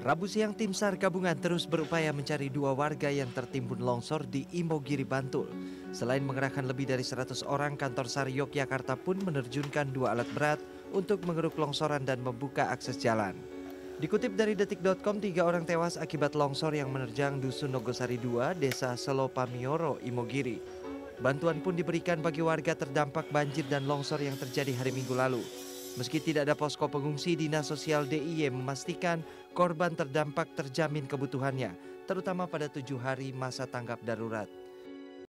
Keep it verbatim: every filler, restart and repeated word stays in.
Rabu siang tim SAR gabungan terus berupaya mencari dua warga yang tertimbun longsor di Imogiri, Bantul. Selain mengerahkan lebih dari seratus orang, kantor SAR Yogyakarta pun menerjunkan dua alat berat untuk mengeruk longsoran dan membuka akses jalan. Dikutip dari detik titik com, tiga orang tewas akibat longsor yang menerjang Dusun Nogosari dua, Desa Selopamioro, Imogiri. Bantuan pun diberikan bagi warga terdampak banjir dan longsor yang terjadi hari Minggu lalu. Meski tidak ada posko pengungsi, Dinas Sosial D I Y memastikan korban terdampak terjamin kebutuhannya, terutama pada tujuh hari masa tanggap darurat.